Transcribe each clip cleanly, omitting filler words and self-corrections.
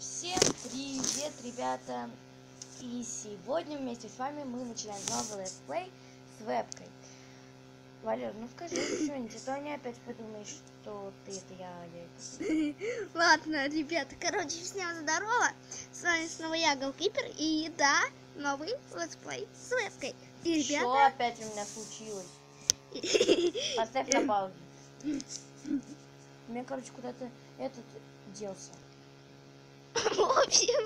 Всем привет, ребята! И сегодня вместе с вами мы начинаем новый летсплей с вебкой. Валер, ну скажи что-нибудь, а то они опять подумают, что ты это я. Ладно, ребята, короче, всем здорово. С вами снова я, Голкипер, и да, новый летсплей с вебкой. И Что ребята... опять у меня случилось? Поставь на паузу. У меня, короче, куда-то этот делся. В общем,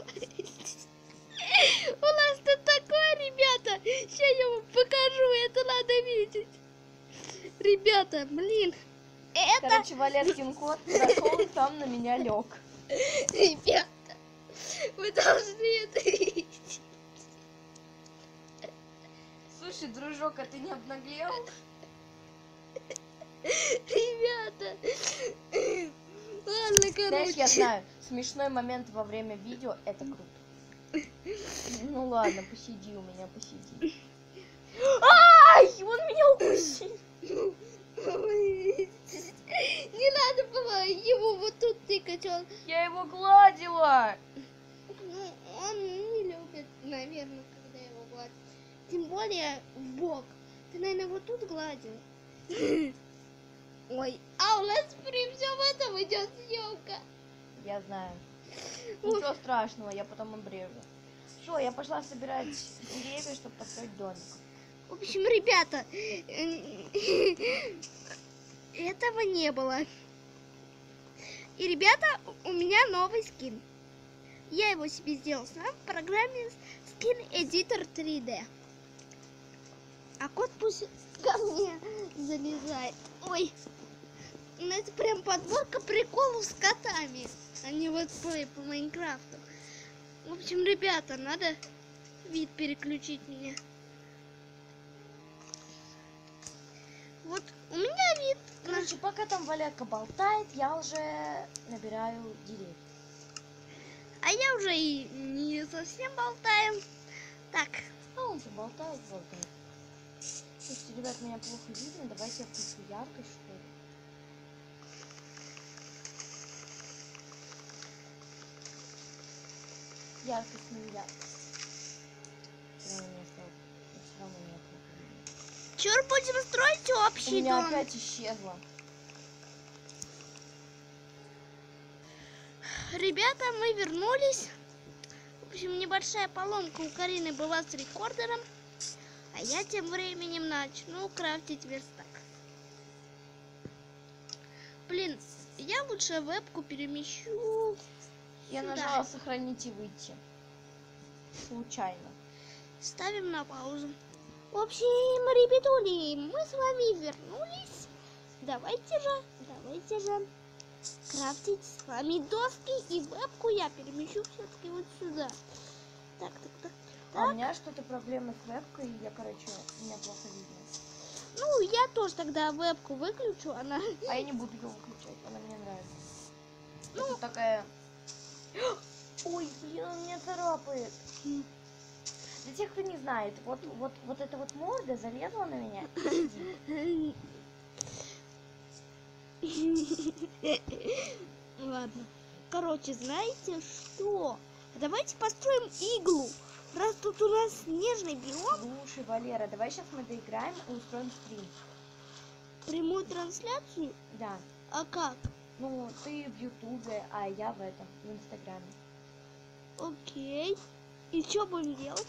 у нас тут такое, ребята. Сейчас я вам покажу, это надо видеть. Ребята, блин, это... Короче, Валеркин кот зашел и сам на меня лег. Ребята, вы должны это видеть. Слушай, дружок, а ты не обнаглел? Ребята, ладно, короче. Знаешь, я знаю, смешной момент во время видео — это круто. Ну ладно, посиди у меня, посиди. Ай, он меня укусил. Не надо было его вот тут тыкать, Я его гладила. он не любит, наверное, когда его гладят. Тем более в бок. Ты, наверное, вот тут гладил. Ой, а у нас при всем этом идет съемка. Я знаю. Ничего страшного, я потом обрежу. Что, я пошла собирать деревья, чтобы построить домик. В общем, ребята, этого не было. И, ребята, у меня новый скин. Я его себе сделал сам в программе Skin Editor 3D. А кот пусть ко мне залезает. Ой, ну это прям подборка приколов с котами, а не летсплей по Майнкрафту. В общем, ребята, надо вид переключить мне. Вот у меня вид. Короче, пока там Валерка болтает, я уже набираю деревья. А я уже и не совсем болтаю. Так. А он же болтает. Слушайте, ребят, меня плохо видно, давайте я включу яркость, что ли. Яркость, не яркость. Все равно меня плохо видно. Чё будем строить У общий меня дом? опять исчезло. Ребята, мы вернулись. В общем, небольшая поломка у Карины была с рекордером. А я тем временем начну крафтить верстак. Блин, я лучше вебку перемещу. Я сюда. нажала сохранить и выйти. Случайно. Ставим на паузу. В общем, ребятули, мы с вами вернулись. Давайте же крафтить с вами доски, и вебку я перемещу все-таки вот сюда. Так. А у меня что-то проблемы с вебкой, и меня плохо видно. Ну, я тоже тогда вебку выключу, она... А я не буду ее выключать, она мне нравится. Ну... Это такая... Ой, блин, он меня царапает. Для тех, кто не знает, вот эта вот морда залезла на меня. Ладно. Короче, знаете что? Давайте построим иглу. Раз тут у нас снежный биом. Слушай, Валера, давай сейчас мы доиграем и устроим стрим. Прямую трансляцию? Да. А как? Ну, ты в Ютубе, а я в Инстаграме. Окей. И что будем делать?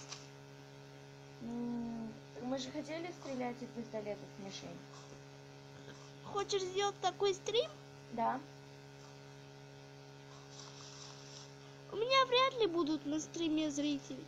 Мы же хотели стрелять из пистолета с мишень. Хочешь сделать такой стрим? Да. У меня вряд ли будут на стриме зрители.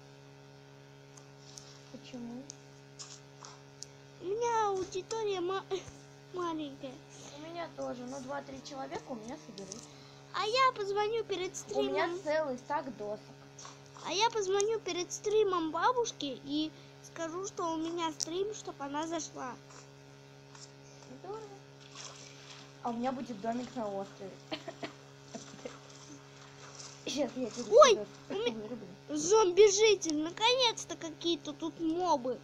Почему? У меня аудитория маленькая. У меня тоже, ну 2-3 человека у меня соберут. А я позвоню перед У стримом. меня целый стак досок. А я позвоню перед стримом бабушке и скажу, что у меня стрим, чтобы она зашла. Здорово. А у меня будет домик на острове. Сейчас я тебе Ой, вырублю. Зомби-житель, наконец-то какие-то тут мобы.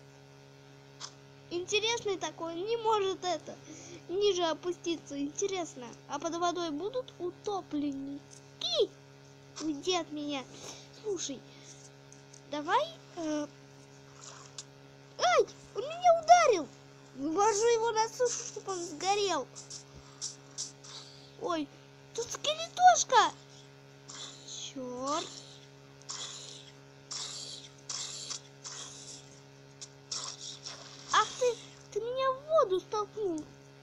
Интересный такой, не может это ниже опуститься. Интересно, а под водой будут утопленники? Уйди от меня. Слушай, давай... Ай, он меня ударил. Вывожу его на сушу, чтобы он сгорел. Ой, тут скелетошка. Черт. Ах ты меня в воду столкнул.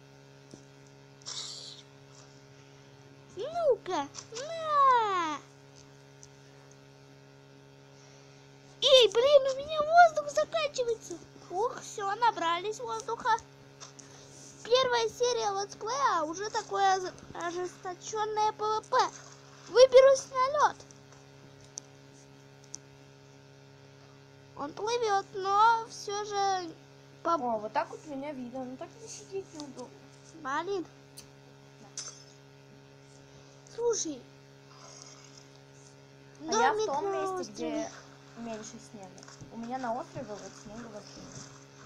Ну-ка, на! Эй, блин, у меня воздух заканчивается. Ух, все, набрались воздуха. Первая серия летсплея, а уже такое ожесточенное ПВП. Выберусь на лед. Он плывет, но все же... О, вот так вот меня видно. Ну так не сидеть неудобно. Блин. Слушай. А я в домик том на месте, острове. где меньше снега. У меня на острове вот снега вообще нет.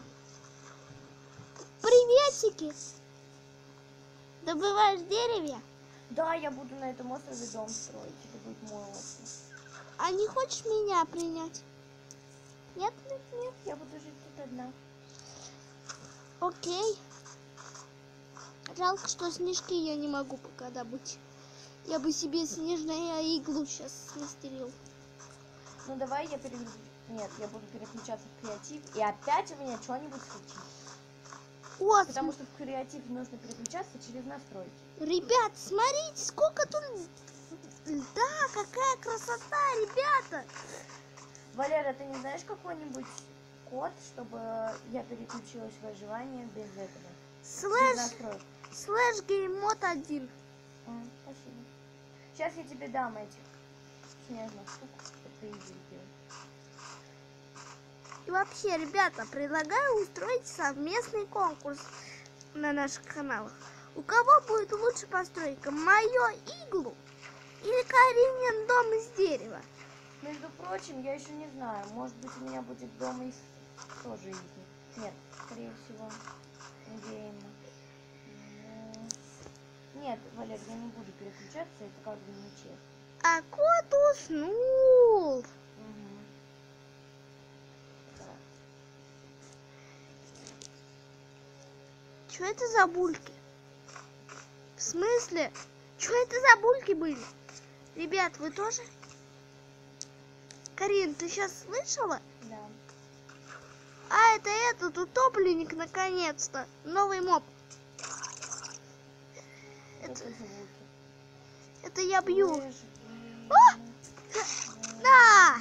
Приветики. Добываешь деревья? Да, я буду на этом острове дом строить. Это будет мой остров. А не хочешь меня принять? Нет? Нет, я буду жить тут одна. Окей. Жалко, что снежки я не могу пока добыть. Я бы себе снежную иглу сейчас смастерил. Ну давай я Нет, я буду переключаться в креатив. И опять у меня что-нибудь случится. Вот, Потому что в креатив нужно переключаться через настройки. ребят, смотрите, сколько тут... Да, какая красота, ребята. Валера, ты не знаешь какой-нибудь код, чтобы я переключилась в выживание без этого? Без Слэш, настроек. слэш гейммод 1. Спасибо. Сейчас я тебе дам этих снежных штук, чтобы ты их сделал. И вообще, ребята, предлагаю устроить совместный конкурс на наших каналах. У кого будет лучше постройка, мою иглу или Каринин дом из дерева? Между прочим, я еще не знаю. Может быть, у меня будет дом из тоже иглы. Нет, скорее всего, гейма. Нет, Валер, я не буду переключаться, это как бы нечестно. А кот уснул. Что это за бульки? В смысле? Что это за бульки были? Ребят, вы тоже? Карин, ты сейчас слышала? Да. А, это этот утопленник, наконец-то. Новый моб. Это звуки. Это я бью. О! На!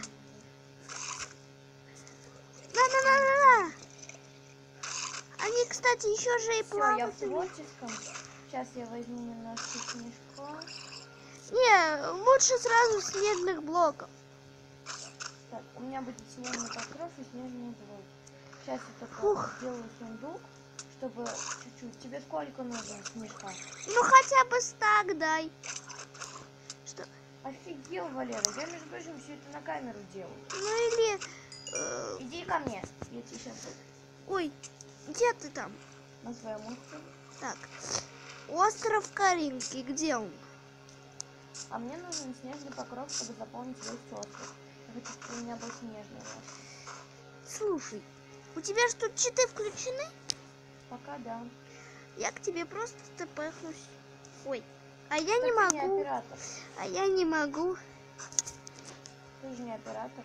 На! Они, кстати, еще же и Все, я в плавают. творческом. Сейчас я возьму немножко снежка. Не, лучше сразу снежных блоков. Так, у меня будет снежный покров и снежный блок. Сейчас я только Фух. сделаю сундук, чтобы чуть-чуть. Тебе сколько нужно снежка? Ну, хотя бы стак дай. Что? Офигел, Валера. Я, между прочим, все это на камеру делаю. Ну, или... Иди ко мне. Я тебе сейчас Ой, где ты там? на своем острове. Так, остров Каринки, где он? А мне нужен снежный покров, чтобы заполнить весь остров. Я хочу, чтобы у меня был снежный остров. Слушай, у тебя же тут читы включены? Пока да. Я к тебе просто тпхнусь. Ой, а я Так не ты не могу. оператор. А я не могу. Ты же не оператор.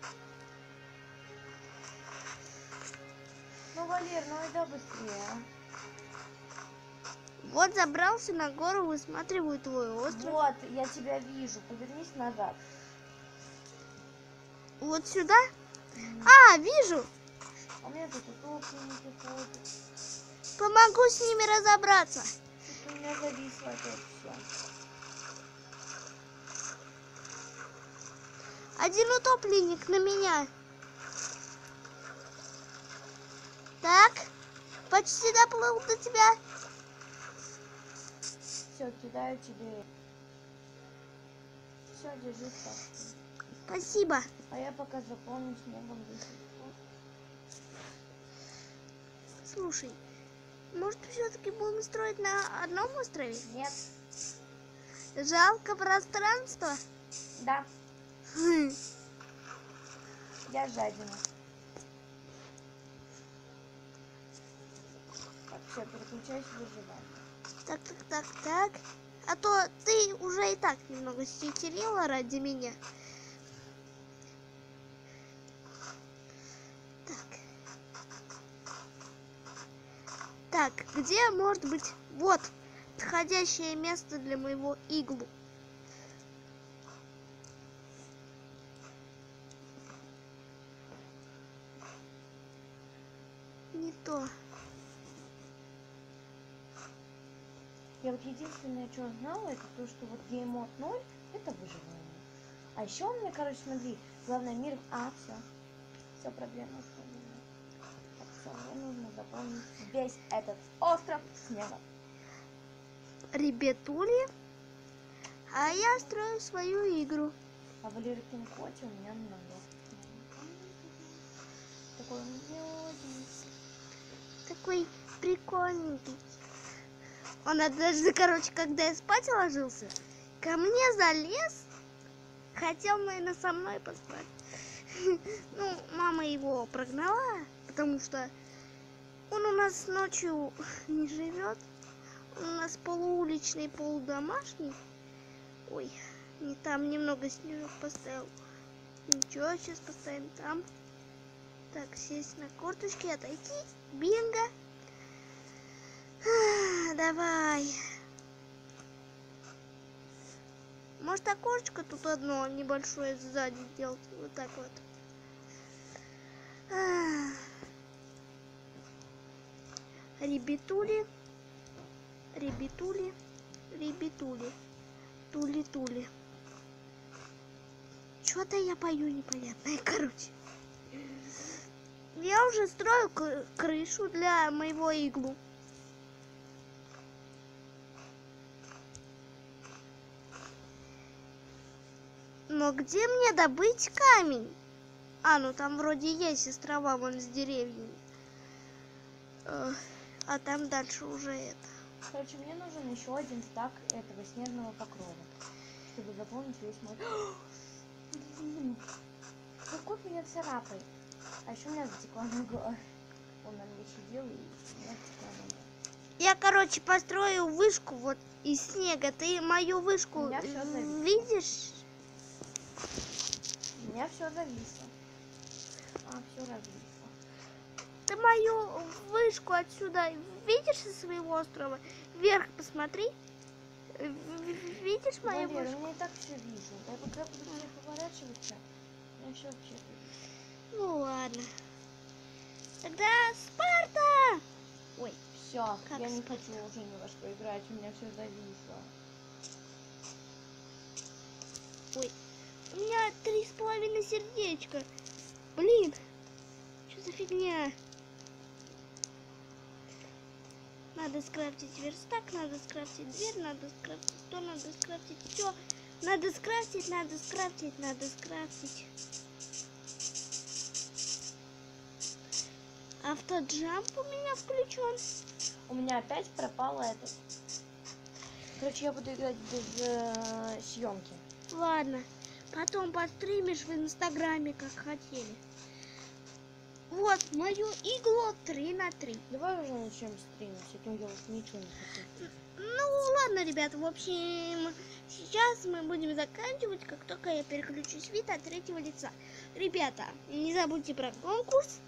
Ну, Валер, ну иди быстрее, а. Вот забрался на гору, высматриваю твой остров. Вот, я тебя вижу. Повернись назад. Вот сюда? А, вижу. А у меня тут утопленники ходят. Помогу с ними разобраться. Что-то у меня зависло опять все. Один утопленник на меня. Так, почти доплыл до тебя. Все, кидаю тебе. Все, держи так. Спасибо. А я пока заполню снегом весь. Слушай, может, все-таки будем строить на одном острове? Нет. Жалко пространства. Да, я жадина. Так, все, переключаюсь в выживание. Так. А то ты уже и так немного стихерила ради меня. Так, где может быть вот подходящее место для моего иглу? Не то. Я вот единственное, что знала, это то, что вот Game Mode 0 это выживание. А еще у меня, короче, смотри, главное мир... все, проблема устранена. Так, все, мне нужно заполнить весь этот остров снега. Ребятули, а я строю свою игру. А Валеркин коте у меня много. Такой милый. Такой прикольненький. Он однажды, короче, когда я спать ложился, ко мне залез. Хотел, наверное, со мной поспать. Ну, мама его прогнала, потому что он у нас ночью не живет. Он у нас полууличный, полудомашний. Ой, не там немного снежок поставил. Ничего, сейчас поставим там. Так, сесть на корточки, отойти. Бинго. Давай. Может, окошечко тут одно небольшое сзади сделать. Вот так вот. Ребятули. Тули. Что-то я пою непонятное, короче. Я уже строю крышу для моего иглу. Но где мне добыть камень? Ну там вроде есть острова вон с деревьями. А там дальше уже это. Короче, мне нужен еще один стак этого снежного покрова, чтобы заполнить весь мой... Какой меня царапает. А еще у меня затекла нога. Он на мне сидел и у меня затекла нога. Я, короче, построю вышку вот из снега. Ты мою вышку видишь? У меня все зависло. Все развисло. Ты мою вышку отсюда видишь со своего острова? Вверх посмотри. Видишь мою Валера, вышку? я и так все вижу. Я пока буду не поворачиваться, я все вообще вижу. Ну ладно. Тогда Спарта! Ой, все, как я не спать? хочу уже ни во что играть, у меня все зависло. Ой, у меня 3,5 сердечка. Блин, что за фигня? Надо скрафтить верстак, надо скрафтить дверь, надо скрафтить то, надо скрафтить все. Надо скрафтить. Автоджамп у меня включен. У меня опять пропало этот. Короче, я буду играть без съемки. Ладно, потом постримишь в Инстаграме, как хотели. Вот, мою иглу 3×3. Давай уже начнем стримить, а то я уже ничего не хочу. Ну, ладно, ребята, в общем, сейчас мы будем заканчивать, как только я переключусь вид от третьего лица. Ребята, не забудьте про конкурс.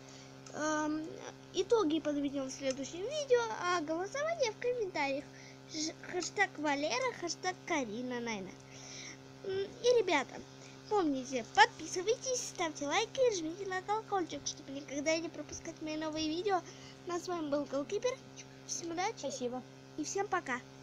Итоги подведем в следующем видео, а голосование в комментариях. Хэштег Валера, хэштег Карина, наверное. И, ребята, помните, подписывайтесь, ставьте лайки, жмите на колокольчик, чтобы никогда не пропускать мои новые видео. Ну, а с вами был Голкипер. Всем удачи. Спасибо. И всем пока.